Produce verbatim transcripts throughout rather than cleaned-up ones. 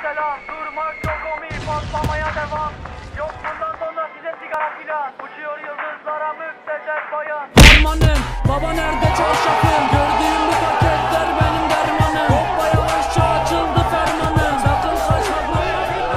selam. Durmak yok omi, patlamaya devam. Yok bundan sonra size sigara filan. Uçuyor yıldızlara müptezel bayan. Dermanım, baba nerede çarşafım? Gördüğüm bu paketler benim dermanım. Hoppa yavaşça açıldı fermanım. Sakın kaçma buraya.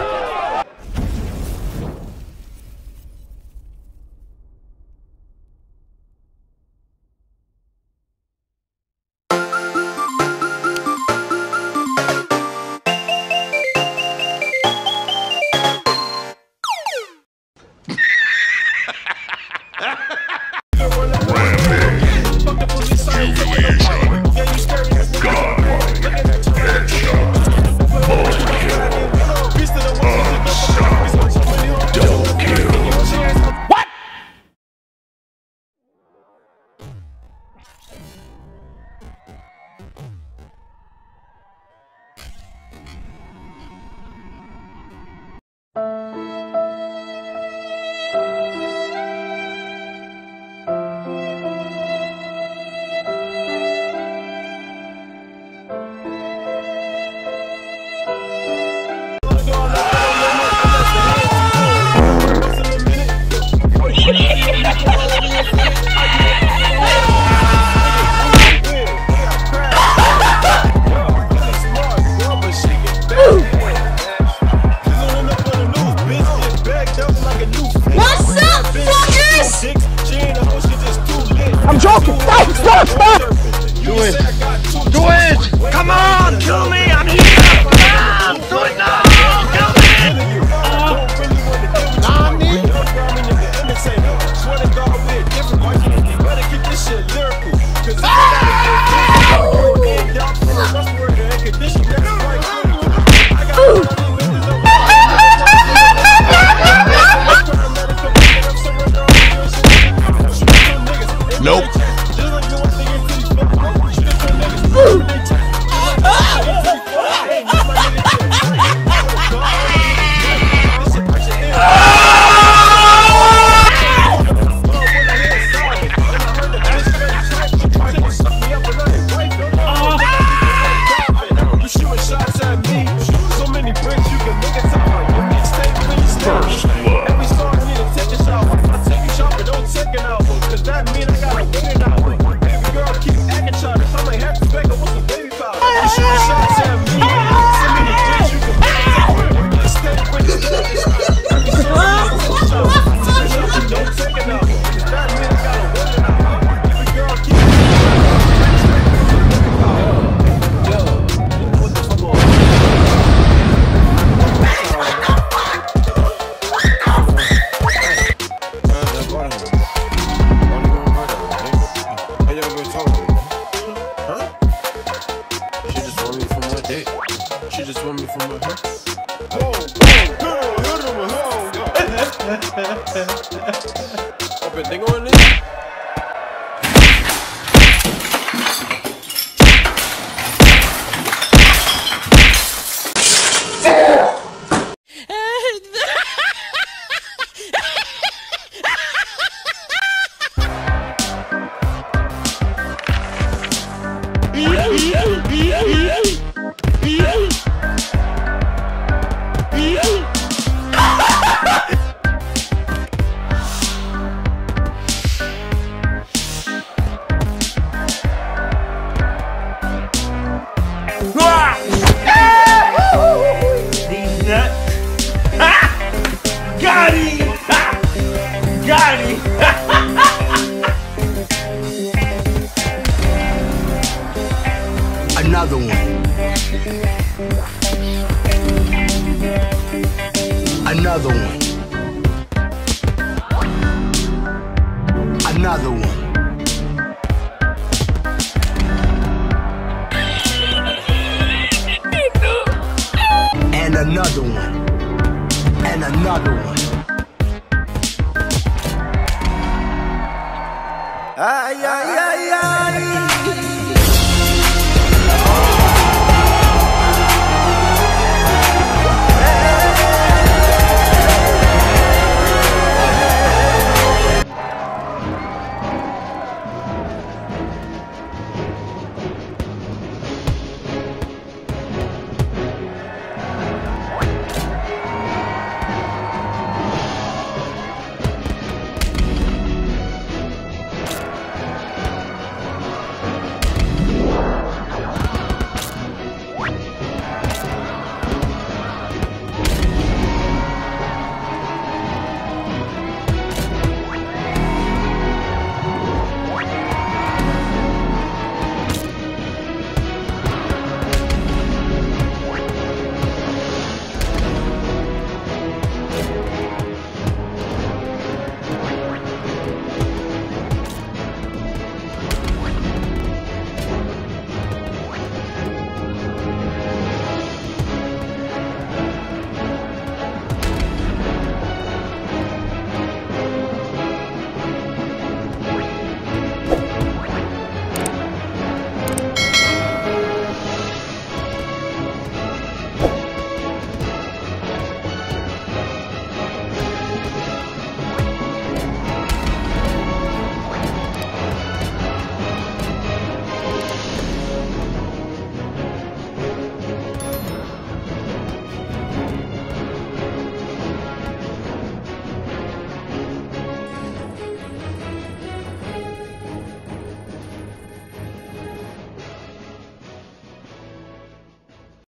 I'm joking! Stop! Stop! Stop! Do it! Do it! Come on! Kill me! I'm here! Come! Do it now! Kill me! Nope. She just want me from her. I've been thinking on this. Got him! Got him! Another one. Another one. Another one. And another one. And another one. Ay, ay, ay.